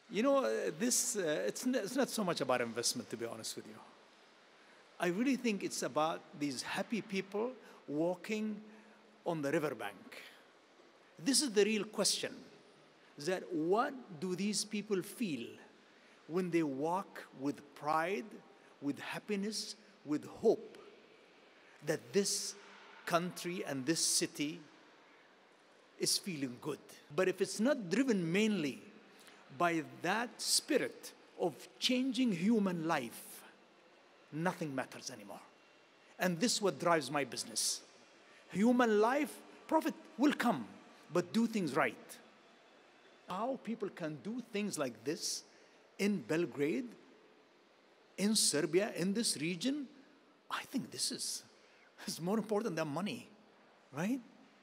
It's not so much about investment, to be honest with you. I really think it's about these happy people walking on the riverbank. This is the real question, that what do these people feel when they walk with pride, with happiness, with hope that this country and this city is feeling good. But if it's not driven mainly by that spirit of changing human life, nothing matters anymore. And this is what drives my business. Human life, profit will come, but do things right. How people can do things like this in Belgrade, in Serbia, in this region, I think this is more important than money, right?